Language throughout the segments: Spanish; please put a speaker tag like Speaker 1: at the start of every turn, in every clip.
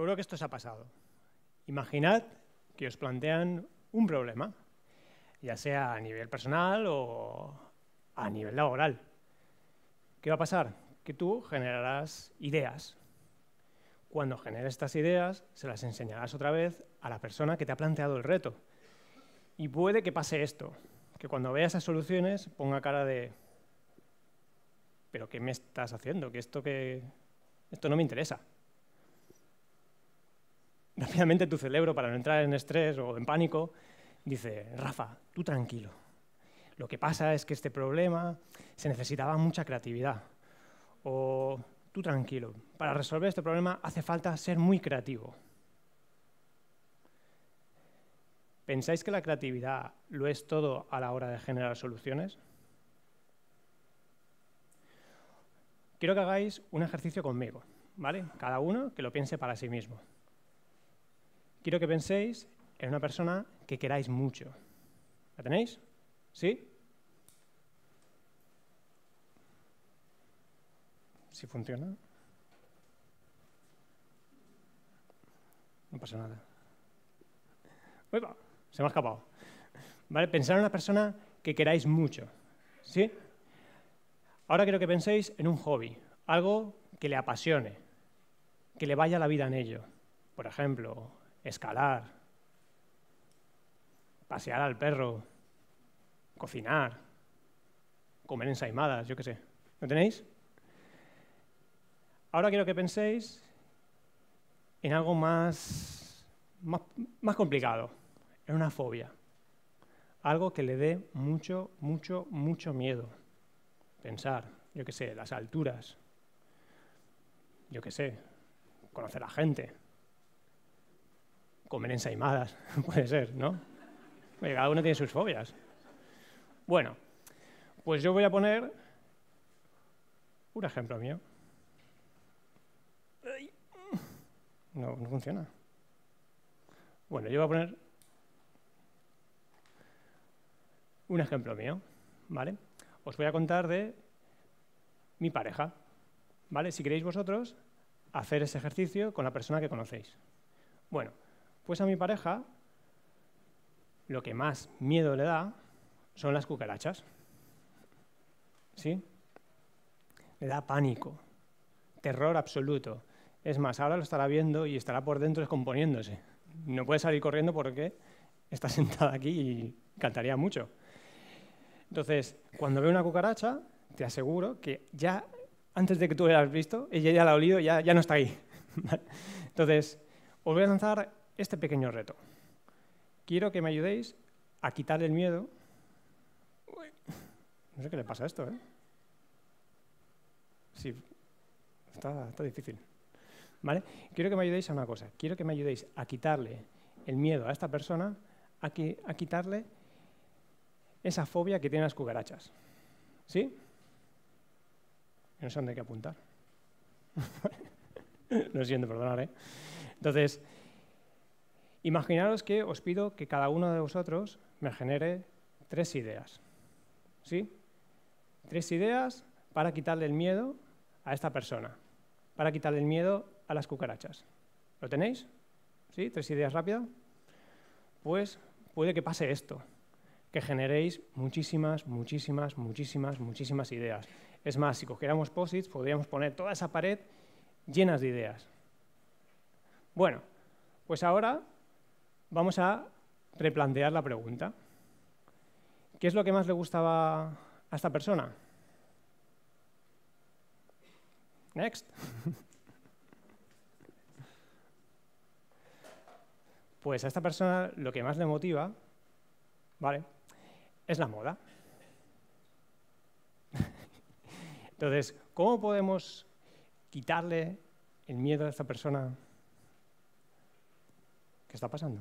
Speaker 1: Seguro que esto os ha pasado. Imaginad que os plantean un problema, ya sea a nivel personal o a nivel laboral. ¿Qué va a pasar? Que tú generarás ideas. Cuando generes estas ideas, se las enseñarás otra vez a la persona que te ha planteado el reto. Y puede que pase esto, que cuando vea esas soluciones ponga cara de ¿pero qué me estás haciendo? Que esto no me interesa. Rápidamente tu cerebro, para no entrar en estrés o en pánico, dice, Rafa, tú tranquilo. Lo que pasa es que este problema se necesitaba mucha creatividad. O tú tranquilo, para resolver este problema hace falta ser muy creativo. ¿Pensáis que la creatividad lo es todo a la hora de generar soluciones? Quiero que hagáis un ejercicio conmigo, ¿vale? Cada uno que lo piense para sí mismo. Quiero que penséis en una persona que queráis mucho. ¿La tenéis? ¿Sí? ¿Sí funciona? No pasa nada. ¡Uepa! Se me ha escapado. ¿Vale? Pensar en una persona que queráis mucho. ¿Sí? Ahora quiero que penséis en un hobby, algo que le apasione, que le vaya la vida en ello. Por ejemplo, escalar, pasear al perro, cocinar, comer ensaimadas, yo qué sé. ¿Lo tenéis? Ahora quiero que penséis en algo más complicado, en una fobia. Algo que le dé mucho miedo. Pensar, yo qué sé, las alturas, yo qué sé, conocer a gente, comer ensaimadas, puede ser, ¿no? Oye, cada uno tiene sus fobias. Bueno, pues yo voy a poner un ejemplo mío. No funciona. Bueno, yo voy a poner un ejemplo mío, ¿vale? Os voy a contar de mi pareja, ¿vale? Si queréis vosotros hacer ese ejercicio con la persona que conocéis. Bueno, pues a mi pareja lo que más miedo le da son las cucarachas. ¿Sí? Le da pánico, terror absoluto. Es más, ahora lo estará viendo y estará por dentro descomponiéndose. No puede salir corriendo porque está sentada aquí y cantaría mucho. Entonces, cuando ve una cucaracha, te aseguro que ya, antes de que tú la hayas visto, ella ya la ha olido, ya no está ahí. Entonces, os voy a lanzar este pequeño reto. Quiero que me ayudéis a quitarle el miedo. Uy, no sé qué le pasa a esto, ¿eh? Sí, está difícil. ¿Vale? Quiero que me ayudéis a una cosa. Quiero que me ayudéis a quitarle el miedo a esta persona, a quitarle esa fobia que tienen las cucarachas. ¿Sí? No sé dónde hay que apuntar. Lo siento, perdonad, ¿eh? Entonces, imaginaros que os pido que cada uno de vosotros me genere 3 ideas. ¿Sí? 3 ideas para quitarle el miedo a esta persona, para quitarle el miedo a las cucarachas. ¿Lo tenéis? ¿Sí? 3 ideas rápidas. Pues puede que pase esto, que generéis muchísimas ideas. Es más, si cogiéramos post-its, podríamos poner toda esa pared llenas de ideas. Bueno, pues ahora vamos a replantear la pregunta. ¿Qué es lo que más le gustaba a esta persona? Next. Pues a esta persona lo que más le motiva, ¿vale?, es la moda. Entonces, ¿cómo podemos quitarle el miedo a esta persona? ¿Qué está pasando?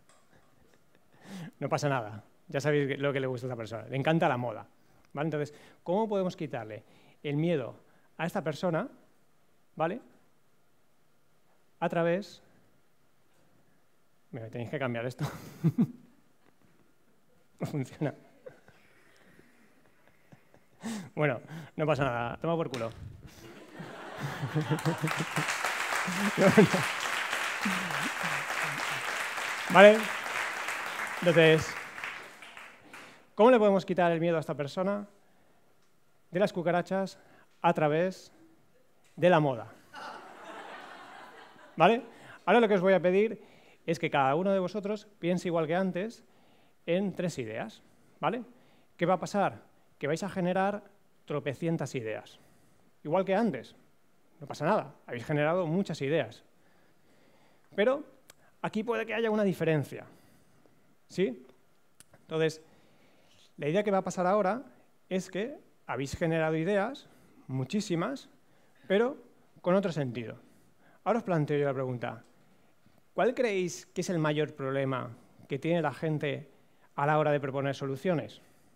Speaker 1: No pasa nada. Ya sabéis lo que le gusta a esta persona. Le encanta la moda, ¿vale? Entonces, ¿cómo podemos quitarle el miedo a esta persona, ¿vale?, a través... Mira, tenéis que cambiar esto. No funciona. Bueno, no pasa nada. Toma por culo. ¿Vale? Entonces, ¿cómo le podemos quitar el miedo a esta persona de las cucarachas a través de la moda? ¿Vale? Ahora lo que os voy a pedir es que cada uno de vosotros piense igual que antes en 3 ideas. ¿Vale? ¿Qué va a pasar? Que vais a generar tropecientas ideas. Igual que antes. No pasa nada. Habéis generado muchas ideas. Pero aquí puede que haya una diferencia. ¿Sí? Entonces, la idea que va a pasar ahora es que habéis generado ideas, muchísimas, pero con otro sentido. Ahora os planteo yo la pregunta. ¿Cuál creéis que es el mayor problema que tiene la gente a la hora de proponer soluciones?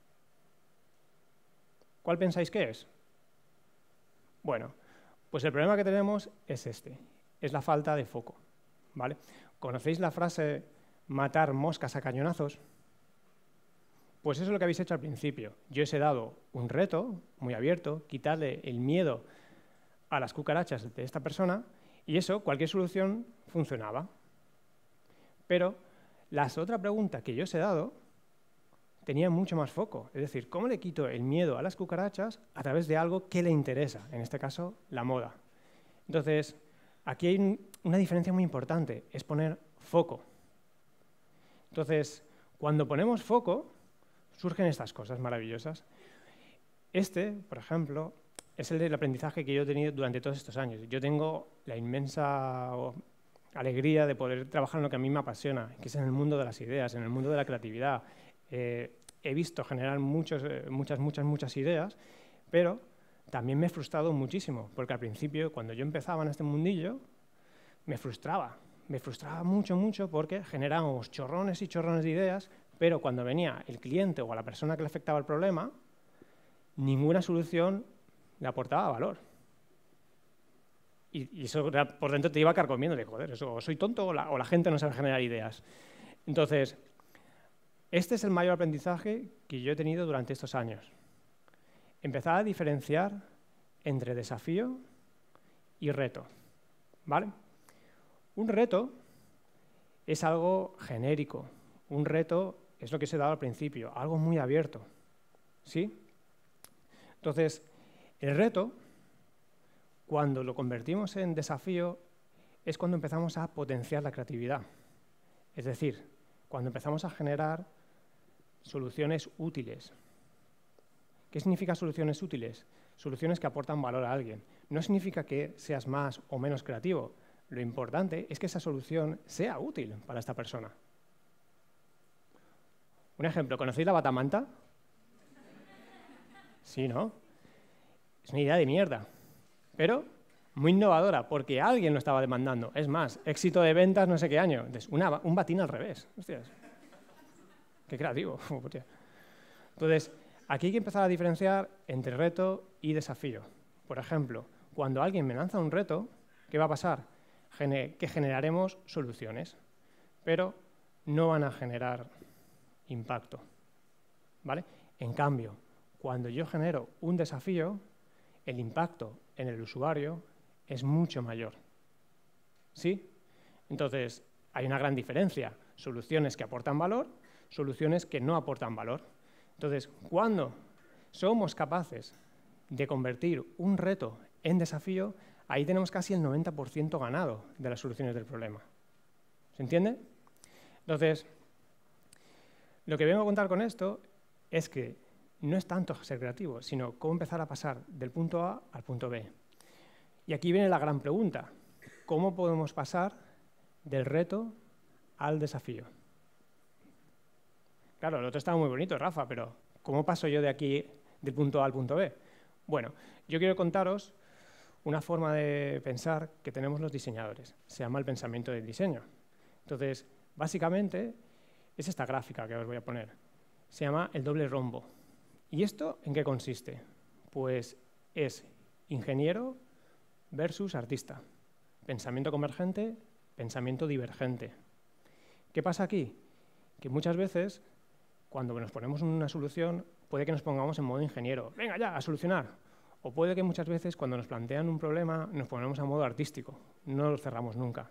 Speaker 1: ¿Cuál pensáis que es? Bueno, pues el problema que tenemos es este. Es la falta de foco. ¿Vale? ¿Conocéis la frase matar moscas a cañonazos? Pues eso es lo que habéis hecho al principio. Yo os he dado un reto muy abierto, quitarle el miedo a las cucarachas de esta persona, y eso, cualquier solución, funcionaba. Pero la otra pregunta que yo os he dado tenía mucho más foco. Es decir, ¿cómo le quito el miedo a las cucarachas a través de algo que le interesa? En este caso, la moda. Entonces, aquí hay una diferencia muy importante, es poner foco. Entonces, cuando ponemos foco, surgen estas cosas maravillosas. Este, por ejemplo, es el del aprendizaje que yo he tenido durante todos estos años. Yo tengo la inmensa alegría de poder trabajar en lo que a mí me apasiona, que es en el mundo de las ideas, en el mundo de la creatividad. He visto generar muchas ideas, pero también me he frustrado muchísimo, porque al principio, cuando yo empezaba en este mundillo, me frustraba mucho porque generábamos chorrones y chorrones de ideas, pero cuando venía el cliente o a la persona que le afectaba el problema, ninguna solución le aportaba valor. Y eso por dentro te iba carcomiendo, de joder, eso, o soy tonto o la gente no sabe generar ideas. Entonces, este es el mayor aprendizaje que yo he tenido durante estos años. Empezar a diferenciar entre desafío y reto. ¿Vale? Un reto es algo genérico. Un reto es lo que os he dado al principio, algo muy abierto. ¿Sí? Entonces, el reto, cuando lo convertimos en desafío, es cuando empezamos a potenciar la creatividad. Es decir, cuando empezamos a generar soluciones útiles. ¿Qué significa soluciones útiles? Soluciones que aportan valor a alguien. No significa que seas más o menos creativo. Lo importante es que esa solución sea útil para esta persona. Un ejemplo, ¿conocéis la batamanta? Sí, ¿no? Es una idea de mierda, pero muy innovadora, porque alguien lo estaba demandando. Es más, éxito de ventas no sé qué año. Entonces, un batín al revés. Hostias. Qué creativo. Entonces, aquí hay que empezar a diferenciar entre reto y desafío. Por ejemplo, cuando alguien me lanza un reto, ¿qué va a pasar? Que generaremos soluciones, pero no van a generar impacto. ¿Vale? En cambio, cuando yo genero un desafío, el impacto en el usuario es mucho mayor. ¿Sí? Entonces, hay una gran diferencia. Soluciones que aportan valor, soluciones que no aportan valor. Entonces, cuando somos capaces de convertir un reto en desafío, ahí tenemos casi el 90% ganado de las soluciones del problema. ¿Se entiende? Entonces, lo que vengo a contar con esto es que no es tanto ser creativo, sino cómo empezar a pasar del punto A al punto B. Y aquí viene la gran pregunta. ¿Cómo podemos pasar del reto al desafío? Claro, el otro estaba muy bonito, Rafa, pero ¿cómo paso yo de aquí, del punto A al punto B? Bueno, yo quiero contaros una forma de pensar que tenemos los diseñadores. Se llama el pensamiento del diseño. Entonces, básicamente, es esta gráfica que os voy a poner. Se llama el doble rombo. ¿Y esto en qué consiste? Pues es ingeniero versus artista. Pensamiento convergente, pensamiento divergente. ¿Qué pasa aquí? Que muchas veces, cuando nos ponemos una solución, puede que nos pongamos en modo ingeniero. ¡Venga ya, a solucionar! O puede que muchas veces, cuando nos plantean un problema, nos ponemos en modo artístico. No lo cerramos nunca.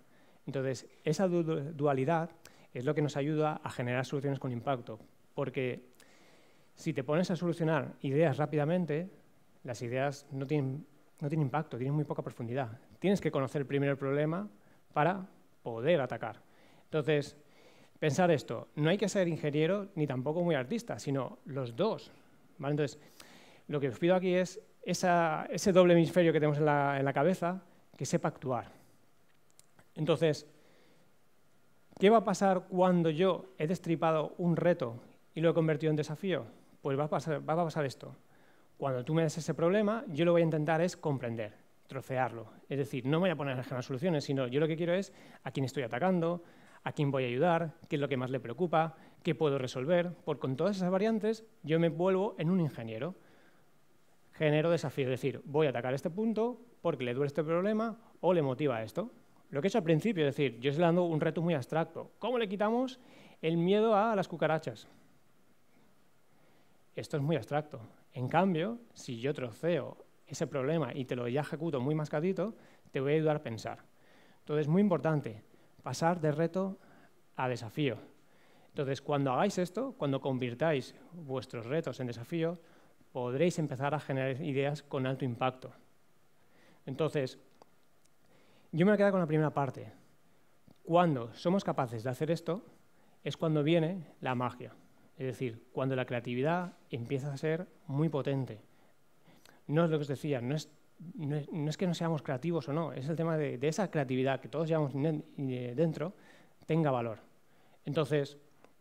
Speaker 1: Entonces, esa dualidad es lo que nos ayuda a generar soluciones con impacto, porque si te pones a solucionar ideas rápidamente, las ideas no tienen impacto, tienen muy poca profundidad. Tienes que conocer primero el problema para poder atacar. Entonces, pensar esto, no hay que ser ingeniero ni tampoco muy artista, sino los dos, ¿vale? Entonces, lo que os pido aquí es ese doble hemisferio que tenemos en la cabeza, que sepa actuar. Entonces, ¿qué va a pasar cuando yo he destripado un reto y lo he convertido en desafío? Pues va a pasar esto. Cuando tú me des ese problema, yo lo que voy a intentar es comprender, trocearlo. Es decir, no me voy a poner a generar soluciones, sino yo lo que quiero es a quién estoy atacando, a quién voy a ayudar, qué es lo que más le preocupa, qué puedo resolver. Porque con todas esas variantes yo me vuelvo en un ingeniero. Genero desafío, es decir, voy a atacar este punto porque le duele este problema o le motiva esto. Lo que he hecho al principio, es decir, yo estoy dando un reto muy abstracto. ¿Cómo le quitamos el miedo a las cucarachas? Esto es muy abstracto. En cambio, si yo troceo ese problema y te lo ya ejecuto muy mascadito, te voy a ayudar a pensar. Entonces, es muy importante pasar de reto a desafío. Entonces, cuando hagáis esto, cuando convirtáis vuestros retos en desafío, podréis empezar a generar ideas con alto impacto. Entonces, yo me voy a quedar con la primera parte. Cuando somos capaces de hacer esto, es cuando viene la magia. Es decir, cuando la creatividad empieza a ser muy potente. No es lo que os decía, no es que no seamos creativos o no, es el tema de esa creatividad que todos llevamos dentro, tenga valor. Entonces,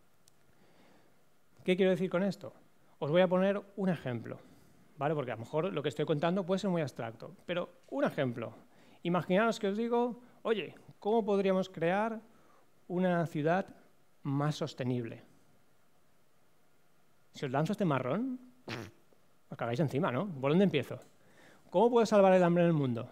Speaker 1: ¿qué quiero decir con esto? Os voy a poner un ejemplo, ¿vale? Porque a lo mejor lo que estoy contando puede ser muy abstracto, pero un ejemplo. Imaginaos que os digo, oye, ¿cómo podríamos crear una ciudad más sostenible? Si os lanzo este marrón, os cagáis encima, ¿no? ¿Por dónde empiezo? ¿Cómo puedo salvar el hambre en el mundo?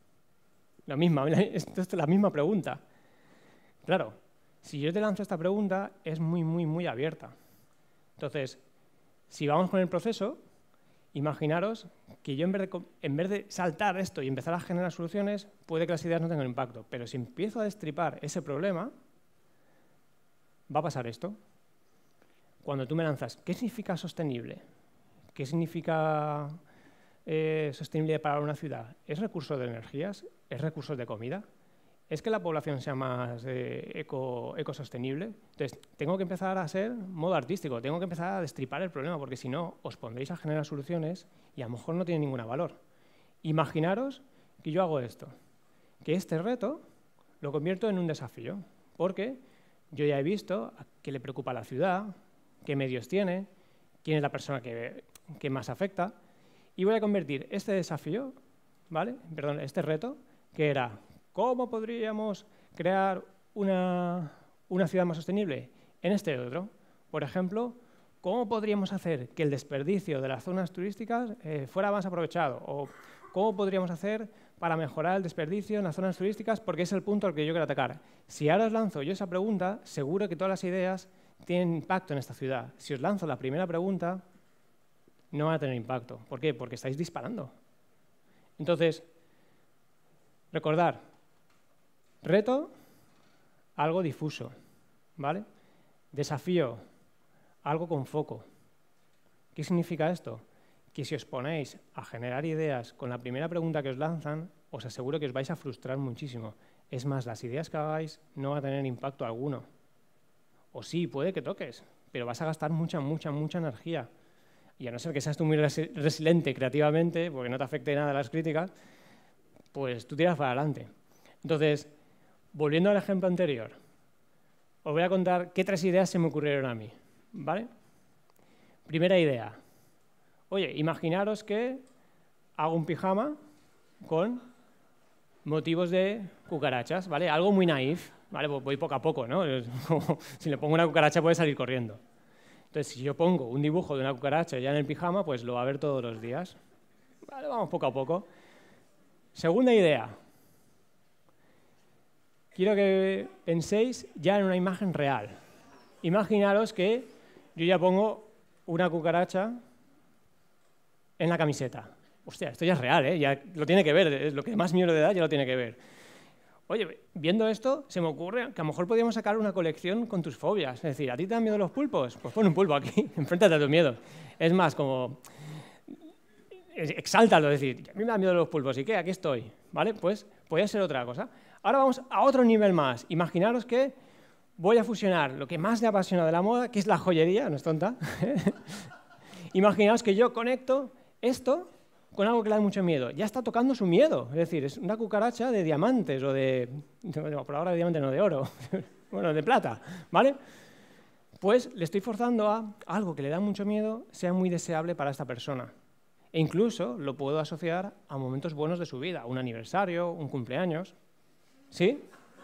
Speaker 1: Esto es la misma pregunta. Claro, si yo te lanzo esta pregunta, es muy abierta. Entonces, si vamos con el proceso, imaginaros que yo en vez de saltar esto y empezar a generar soluciones, puede que las ideas no tengan impacto. Pero si empiezo a destripar ese problema, va a pasar esto. Cuando tú me lanzas, ¿qué significa sostenible? ¿Qué significa sostenible para una ciudad? ¿Es recursos de energías? ¿Es recursos de comida? ¿Es que la población sea más ecosostenible? Entonces, tengo que empezar a ser modo artístico, tengo que empezar a destripar el problema, porque si no, os pondréis a generar soluciones y a lo mejor no tiene ningún valor. Imaginaros que yo hago esto, que este reto lo convierto en un desafío, porque yo ya he visto a qué le preocupa a la ciudad, qué medios tiene, quién es la persona que más afecta, y voy a convertir este desafío, ¿vale? Perdón, este reto, que era ¿cómo podríamos crear una ciudad más sostenible? En este otro. Por ejemplo, ¿cómo podríamos hacer que el desperdicio de las zonas turísticas fuera más aprovechado? O ¿cómo podríamos hacer para mejorar el desperdicio en las zonas turísticas? Porque es el punto al que yo quiero atacar. Si ahora os lanzo yo esa pregunta, seguro que todas las ideas tienen impacto en esta ciudad. Si os lanzo la primera pregunta, no van a tener impacto. ¿Por qué? Porque estáis disparando. Entonces, recordar, reto, algo difuso, ¿vale? Desafío, algo con foco. ¿Qué significa esto? Que si os ponéis a generar ideas con la primera pregunta que os lanzan, os aseguro que os vais a frustrar muchísimo. Es más, las ideas que hagáis no van a tener impacto alguno. O sí, puede que toques, pero vas a gastar mucha energía. Y a no ser que seas tú muy resiliente creativamente, porque no te afecte nada las críticas, pues tú tiras para adelante. Entonces, volviendo al ejemplo anterior, os voy a contar qué 3 ideas se me ocurrieron a mí, ¿vale? Primera idea. Oye, imaginaros que hago un pijama con motivos de cucarachas, ¿vale? Algo muy naif, ¿vale? Pues voy poco a poco, ¿no? Si le pongo una cucaracha puede salir corriendo. Entonces, si yo pongo un dibujo de una cucaracha ya en el pijama, pues lo va a ver todos los días. Vale, vamos poco a poco. Segunda idea. Quiero que penséis ya en una imagen real. Imaginaros que yo ya pongo una cucaracha en la camiseta. Hostia, esto ya es real, ¿eh? Ya lo tiene que ver, es lo que más miedo le da, ya lo tiene que ver. Oye, viendo esto, se me ocurre que a lo mejor podríamos sacar una colección con tus fobias. Es decir, ¿a ti te dan miedo los pulpos? Pues pon un pulpo aquí, enfréntate a tus miedos. Es más, como exáltalo, es decir, a mí me da miedo los pulpos, ¿y qué? Aquí estoy, ¿vale? Pues podría ser otra cosa. Ahora vamos a otro nivel más. Imaginaros que voy a fusionar lo que más me apasiona de la moda, que es la joyería, no es tonta. Imaginaos que yo conecto esto con algo que le da mucho miedo. Ya está tocando su miedo, es decir, es una cucaracha de diamantes o de, no, por ahora de diamantes no, de oro, bueno, de plata, ¿vale? Pues le estoy forzando a algo que le da mucho miedo sea muy deseable para esta persona. E incluso lo puedo asociar a momentos buenos de su vida, un aniversario, un cumpleaños. ¿Sí?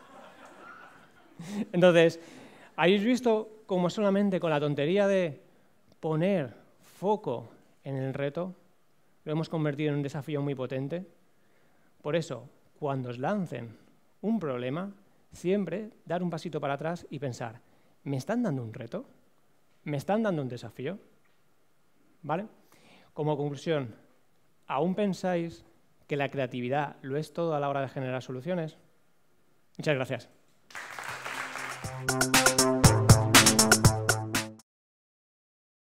Speaker 1: Entonces, ¿habéis visto cómo solamente con la tontería de poner foco en el reto lo hemos convertido en un desafío muy potente? Por eso, cuando os lancen un problema, siempre dar un pasito para atrás y pensar, ¿me están dando un reto? ¿Me están dando un desafío? ¿Vale? Como conclusión, ¿aún pensáis que la creatividad lo es todo a la hora de generar soluciones? Muchas gracias.